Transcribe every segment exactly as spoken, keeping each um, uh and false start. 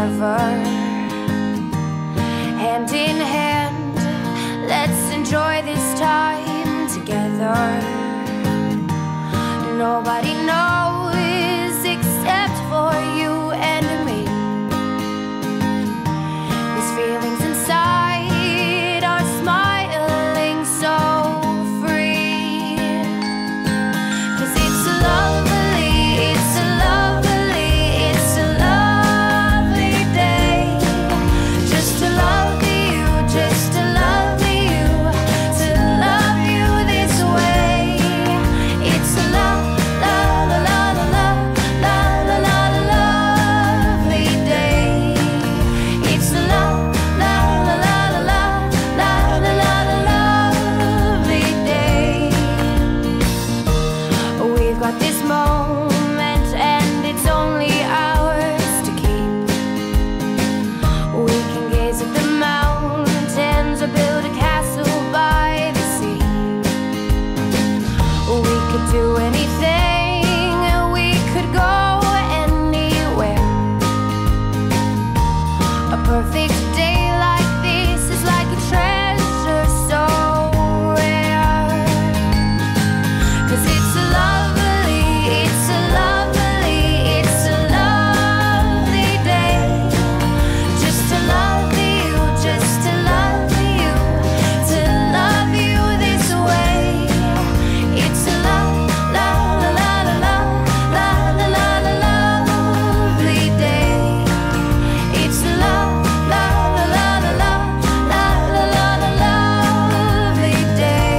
forever. Hand in hand, let's enjoy this time together. Nobody knows except for you and me. These feelings inside are smiling so free. 'Cause it's lovely, it's a lovely, it's a lovely day. Just to love you, just to love you, to love you this way. It's a love, love, love, love, love, love, lovely day. It's a love, love, love, love, love, love, lovely day. We've got this moment and it's only ours to keep. We can gaze at the mountains or build a castle by the sea. We could do anything, we could go anywhere. A perfect day like this is like a treasure so rare. 'Cause it's a lovely, it's a lovely, it's a lovely day. Just to love you, just to love you, to love you this way. It's a love, love, love, love, love, love, lovely day. It's a love, love, love, love, love, love, lovely day.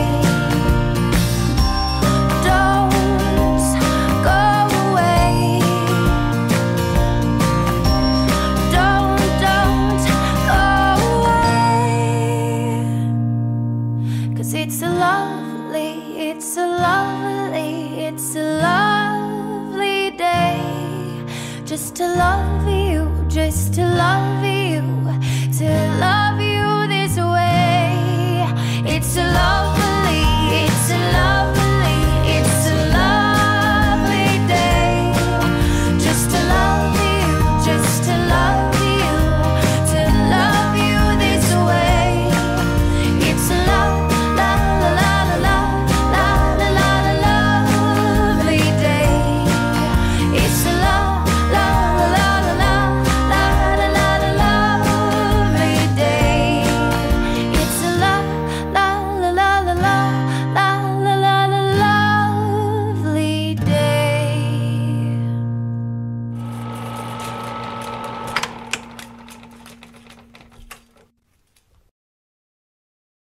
Don't go away. Don't, don't go away. 'Cause it's a lovely, it's a lovely, it's a lovely day. Just to love you, just to love you,